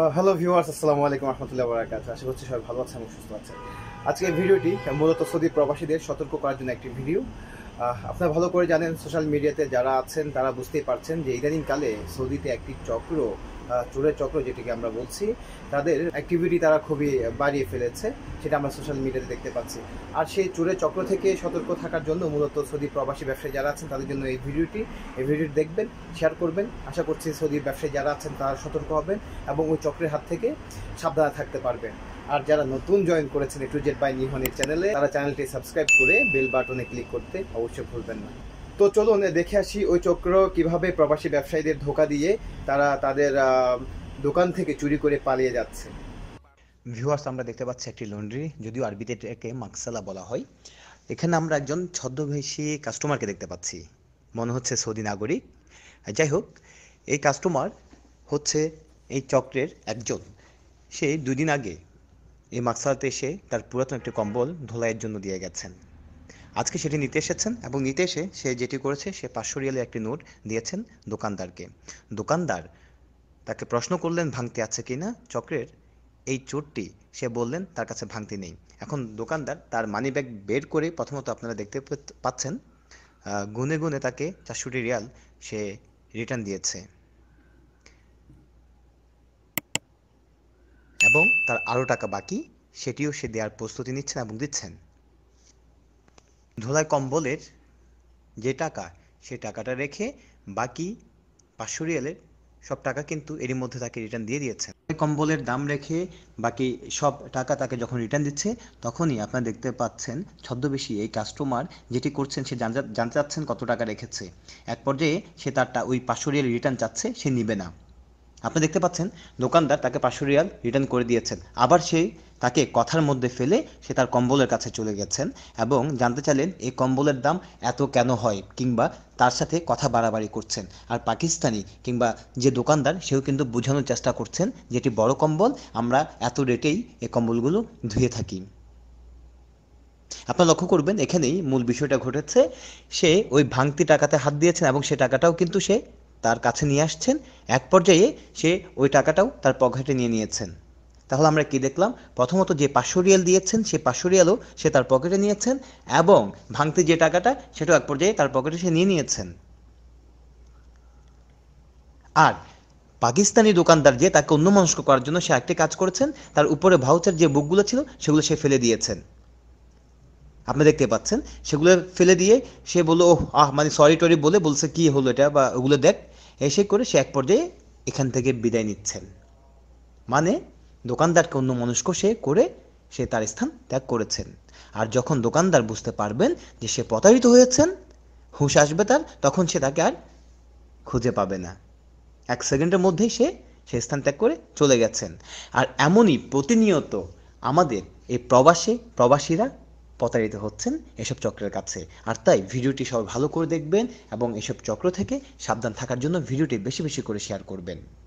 Hello viewers, আসসালামু আলাইকুম রহমতুল্লাহ বারাকাতুহু। আশা করছি সবাই ভালো আছেন এবং সুস্থ আছেন। আজকে এই ভিডিওটি মূলত সৌদি প্রবাসীদের সতর্ক করার জন্য একটি ভিডিও। আপনারা ভালো করে জানেন, সোশ্যাল মিডিয়াতে যারা আছেন তারা বুঝতেই পারছেন যে ইদানিংকালে সৌদিতে একটি চক্র, চোরের চক্র যেটিকে আমরা বলছি, তাদের অ্যাক্টিভিটি তারা খুবই বাড়িয়ে ফেলেছে, সেটা আমরা সোশ্যাল মিডিয়াতে দেখতে পাচ্ছি। আর সেই চোরের চক্র থেকে সতর্ক থাকার জন্য মূলত সৌদি প্রবাসী ব্যবসায়ী যারা আছেন তাদের জন্য এই ভিডিওটি দেখবেন, শেয়ার করবেন। আশা করছি সৌদি ব্যবসায়ী যারা আছেন তারা সতর্ক হবেন এবং ওই চক্রের হাত থেকে সাবধানে থাকতে পারবেন। আর যারা নতুন জয়েন করেছেন A to Z by নিহনের চ্যানেলে, তারা চ্যানেলটি সাবস্ক্রাইব করে বেল বাটনে ক্লিক করতে অবশ্যই ভুলবেন না। তো চলুন দেখে আসি ওই চক্র কিভাবে প্রবাসী ব্যবসায়ীদের ধোঁকা দিয়ে তারা তাদের দোকান থেকে চুরি করে পালিয়ে যাচ্ছে। ভিউয়ার্স, আমরা দেখতে পাচ্ছি একটি লন্ড্রি, যদিও আরবিতে এটাকে মাকসালা বলা হয়। এখানে আমরা একজন ছদ্মবেশী কাস্টমারকে দেখতে পাচ্ছি, মনে হচ্ছে সৌদি নাগরিক। যাই হোক, এই কাস্টমার হচ্ছে এই চক্রের একজন। সে 2 দিন আগে এই মাকসালাতে এসে তার পুরাতন একটি কম্বল ধোলাইয়ের জন্য দিয়ে গেছেন। আজকে সেটি নিতে এসেছেন এবং নিতে এসে সে যেটি করেছে, সে 500 রিয়ালের একটি নোট দিয়েছেন দোকানদারকে। দোকানদার তাকে প্রশ্ন করলেন ভাঙতি আছে কিনা চক্রের। এই চোরটি সে বললেন তার কাছে ভাঙতি নেই। এখন দোকানদার তার মানি ব্যাগ বের করে, প্রথমত আপনারা দেখতে পাচ্ছেন, গুনে গুনে তাকে 400 রিয়াল সে রিটার্ন দিয়েছে এবং তার আরও টাকা বাকি, সেটিও সে দেওয়ার প্রস্তুতি নিচ্ছেন এবং দিচ্ছেন। ধোলাই কম্বলের যে টাকা, সেই টাকাটা রেখে বাকি 500 রিয়ালের সব টাকা কিন্তু এরই মধ্যে তাকে রিটার্ন দিয়ে দিয়েছেন। কম্বলের দাম রেখে বাকি সব টাকা তাকে যখন রিটার্ন দিচ্ছে, তখনই আপনারা দেখতে পাচ্ছেন ছদ্মবেশী এই কাস্টমার যেটি করছেন, সে জানতে চাচ্ছেন কত টাকা রেখেছে। এক পর্যায়ে সে তারটা ওই 500 রিয়াল রিটার্ন চাচ্ছে, সে নিবে না। আপনি দেখতে পাচ্ছেন দোকানদার তাকে 500 রিয়াল রিটার্ন করে দিয়েছেন। আবার সে তাকে কথার মধ্যে ফেলে সে তার কম্বলের কাছে চলে গেছেন এবং জানতে চাইলেন এই কম্বলের দাম এত কেন হয়, কিংবা তার সাথে কথা বাড়াবাড়ি করছেন। আর পাকিস্তানি কিংবা যে দোকানদার, সেও কিন্তু বোঝানোর চেষ্টা করছেন যেটি বড় কম্বল, আমরা এত রেটেই এই কম্বলগুলো ধুয়ে থাকি। আপনারা লক্ষ্য করবেন এখানেই মূল বিষয়টা ঘটেছে। সে ওই ভাঙতি টাকাতে হাত দিয়েছেন এবং সে টাকাটাও কিন্তু সে তার কাছে নিয়ে আসছেন। এক পর্যায়ে সে ওই টাকাটাও তার পকেটে নিয়ে নিয়েছেন। তাহলে আমরা কি দেখলাম? প্রথমত যে 500 রিয়াল দিয়েছেন, সে 500 রিয়ালও সে তার পকেটে নিয়েছেন এবং ভাঙতি যে টাকাটা, সেটাও এক পর্যায়ে তার পকেটে সে নিয়ে নিয়েছেন। আর পাকিস্তানি দোকানদার যে তাকে অন্যমনস্ক করার জন্য সে একটি কাজ করেছেন, তার উপরে ভাউচার যে বুকগুলো ছিল সেগুলো সে ফেলে দিয়েছেন। আপনি দেখতে পাচ্ছেন সেগুলো ফেলে দিয়ে সে বললো মানে সরি টরি বলছে কি হলো এটা, বা ওগুলো দেখ, এসে করে সে এক পর্যায়ে এখান থেকে বিদায় নিচ্ছেন। মানে দোকানদারকে অন্য মনস্ক সে করে সে তার স্থান ত্যাগ করেছেন। আর যখন দোকানদার বুঝতে পারবেন যে সে প্রতারিত হয়েছেন, হুঁশ আসবে তার, তখন সে তাকে আর খুঁজে পাবে না। 1 সেকেন্ডের মধ্যেই সে স্থান ত্যাগ করে চলে গেছেন। আর এমনই প্রতিনিয়ত আমাদের এই প্রবাসীরা প্রতারিত হচ্ছেন এসব চক্রের কাছে। আর তাই ভিডিওটি সবাই ভালো করে দেখবেন এবং এসব চক্র থেকে সাবধান থাকার জন্য ভিডিওটি বেশি বেশি করে শেয়ার করবেন।